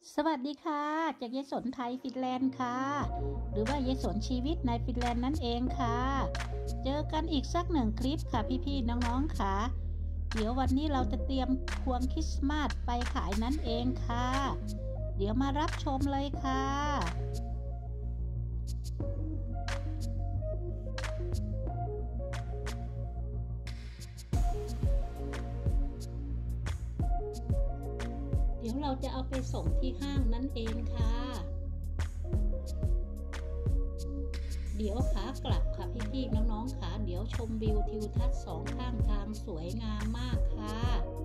สวัสดีค่ะจากยายสนไทยฟินแลนด์ค่ะหรือว่ายายสนชีวิตในฟินแลนด์นั่นเองค่ะเจอกันอีกสักหนึ่งคลิปค่ะพี่ๆน้องๆค่ะเดี๋ยววันนี้เราจะเตรียมพวงคริสต์มาสไปขายนั่นเองค่ะเดี๋ยวมารับชมเลยค่ะเดี๋ยวเราจะเอาไปส่งที่ห้างนั่นเองค่ะเดี๋ยวขากลับค่ะพี่ๆน้องๆค่ะเดี๋ยวชมวิวทิวทัศน์สองข้างทางสวยงามมากค่ะ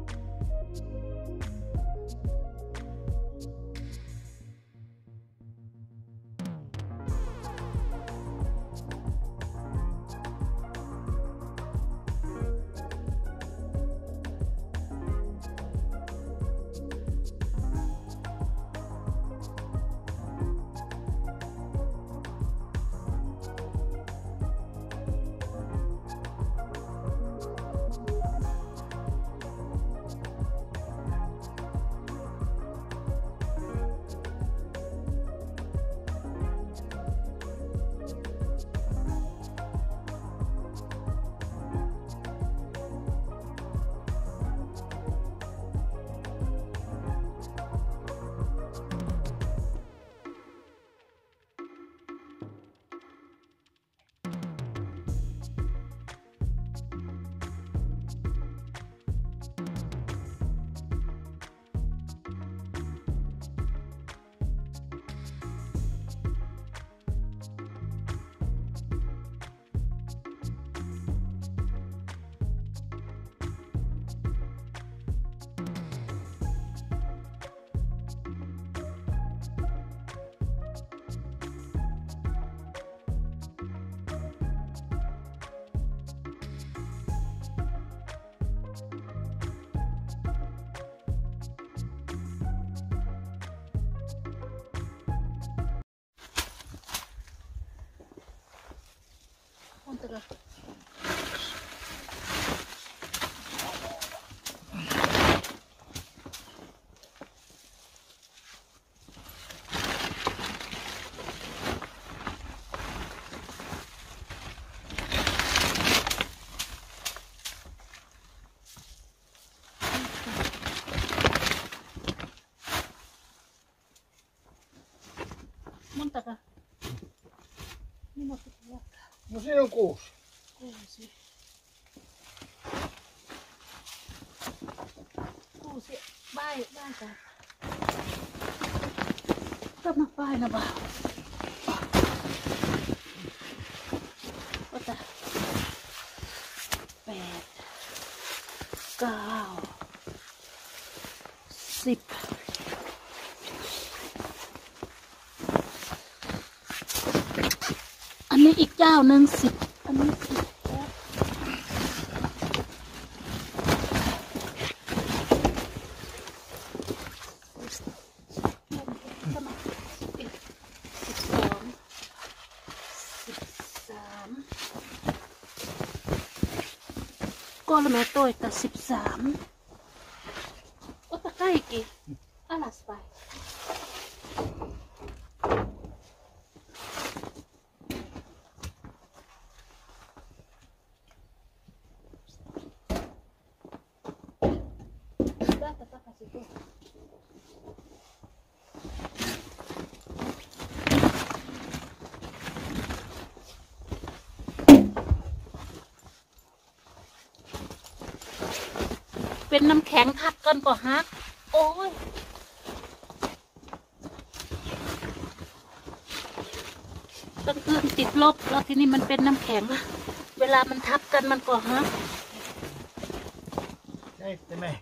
Montako? Niin monta luokkaa? No siinä on 6. 6. 6 baita. Tämä painava. Ota. 8. 9. 10. อันนี้อีกเจ้าหนึ่ง10อันนี้10แล้วkolme toista 13 ota kaikki alaspäin. Täältä takaisin tuohon.เป็นน้ำแข็งทับกันก็ฮักโอ้ยตั้งเครื่องติดลบแล้วทีนี้มันเป็นน้ำแข็งเวลามันทับกันมันก็ฮัก 7,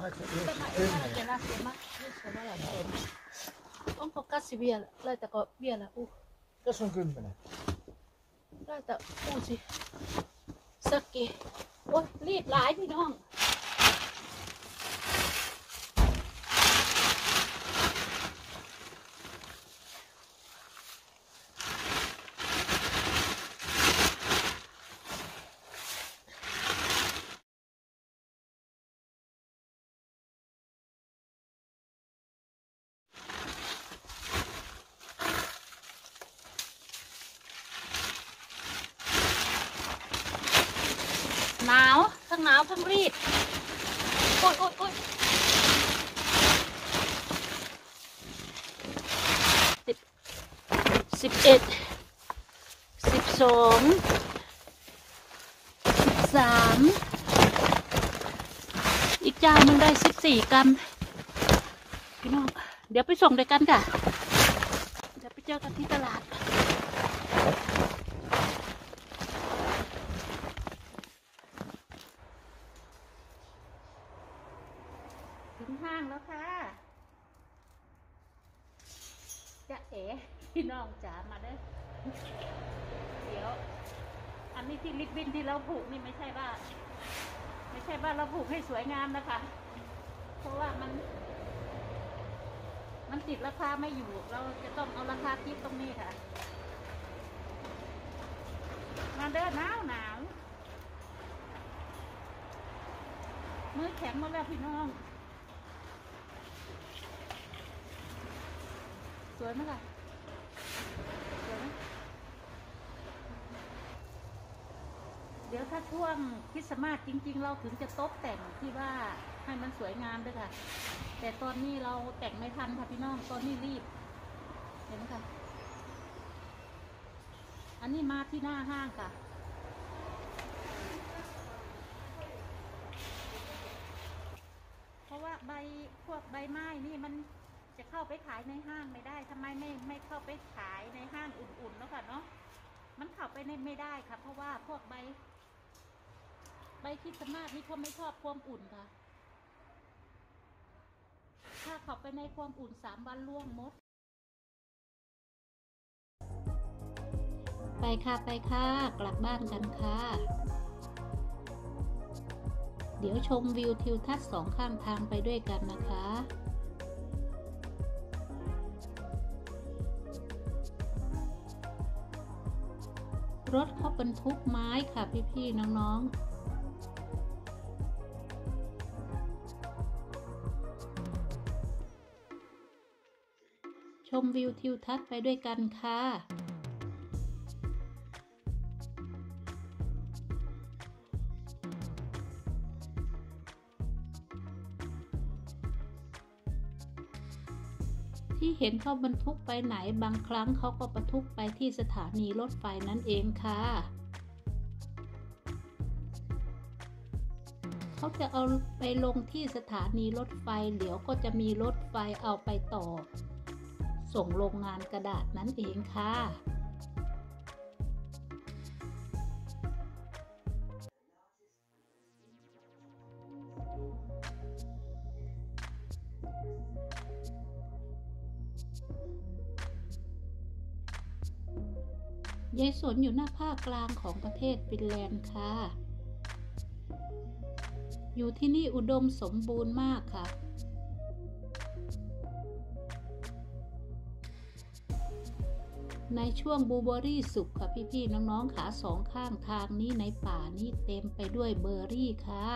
8, 9, 10. Onko kassi vielä? Laitako vielä Tässä on 10. Laita uusi sakki. Oi, liit láiพี่น้องหนาวทั้งหนาวทั้งรีดโอ๊ยโอ๊ยโอ๊ย11 12 13อีกจานหนึ่งได้14 กรัมพี่น้องเดี๋ยวไปส่งด้วยกันค่ะเดี๋ยวไปเจอกันที่ตลาดถึงห้างแล้วค่ะจะเอ๋พี่น้องจ๋ามาเด้อเดี๋ยวอันนี้ที่ริบบิ้นที่เราผูกนี่ไม่ใช่ว่าเราผูกให้สวยงามนะคะเพราะว่ามันติดราคาไม่อยู่เราจะต้องเอาราคาคิดตรงนี้ค่ะมาเด้อหนาวมือแข็งหมดแล้วพี่น้องสวยไหมล่ะสวยไหมเดี๋ยวถ้าช่วงคริสต์มาสจริงๆเราถึงจะตกแต่งที่ว่าให้มันสวยงามด้วยค่ะแต่ตอนนี้เราแต่งไม่ทันค่ะพี่น้องตอนนี้รีบเห็นไหมคะอันนี้มาที่หน้าห้างค่ะเพราะว่าพวกใบไม้นี่มันจะเข้าไปขายในห้างไม่ได้ทำไมไม่เข้าไปขายในห้างอุ่นๆแล้วค่ะเนาะมันเข้าไปในไม่ได้ค่ะเพราะว่าพวกใบคริสต์มาสนี่เขาไม่ชอบความอุ่นค่ะถ้าเข้าไปในความอุ่น3 วันล่วงหมดไปค่ะกลับบ้านกันค่ะเดี๋ยวชมวิวทิวทัศน์2 ข้างทางไปด้วยกันนะคะรถเขาบรรทุกไม้ค่ะพี่ๆน้องๆชมวิวทิวทัศน์ไปด้วยกันค่ะที่เห็นเขาบรรทุกไปไหนบางครั้งเขาก็บรรทุกไปที่สถานีรถไฟนั่นเองค่ะเขาจะเอาไปลงที่สถานีรถไฟเดี๋ยวก็จะมีรถไฟเอาไปต่อส่งโรงงานกระดาษนั่นเองค่ะยายสนอยู่หน้าภาคกลางของประเทศฟินแลนด์ค่ะอยู่ที่นี่อุดมสมบูรณ์มากค่ะในช่วงบลูเบอร์รี่สุกค่ะพี่ๆน้องๆขา2 ข้างทางนี้ในป่านี้เต็มไปด้วยเบอร์รี่ค่ะ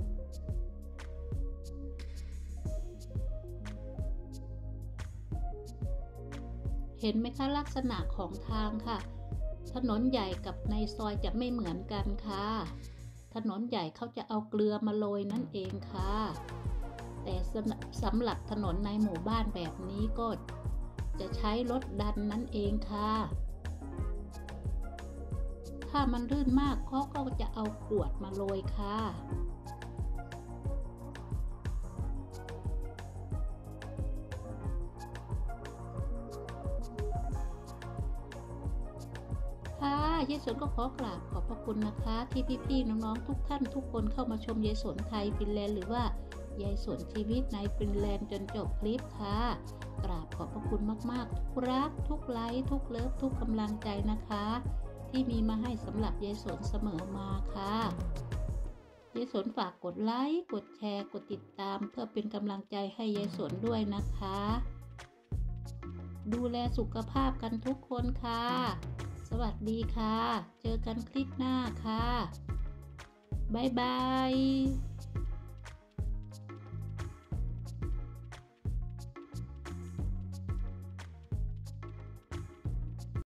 เห็นไหมคะลักษณะของทางค่ะถนนใหญ่กับในซอยจะไม่เหมือนกันค่ะถนนใหญ่เขาจะเอาเกลือมาโรยนั่นเองค่ะแต่สำหรับถนนในหมู่บ้านแบบนี้ก็จะใช้รถดันนั่นเองค่ะถ้ามันลื่นมากเขาก็จะเอากรวดมาโรยค่ะยายสนก็ขอกราบขอบพระคุณนะคะที่พี่ๆน้องๆทุกท่านทุกคนเข้ามาชมยายสนไทยฟินแลนด์หรือว่ายายสนชีวิตในฟินแลนด์จนจบคลิปค่ะกราบขอบพระคุณมากๆทุกรักทุกไลค์ทุกเลิฟทุกกำลังใจนะคะที่มีมาให้สำหรับยายสนเสมอมาค่ะยายสนฝากกดไลค์กดแชร์กดติดตามเพื่อเป็นกำลังใจให้ยายสนด้วยนะคะดูแลสุขภาพกันทุกคนค่ะสวัสดีค่ะเจอกันคลิปหน้าค่ะบ๊ายบาย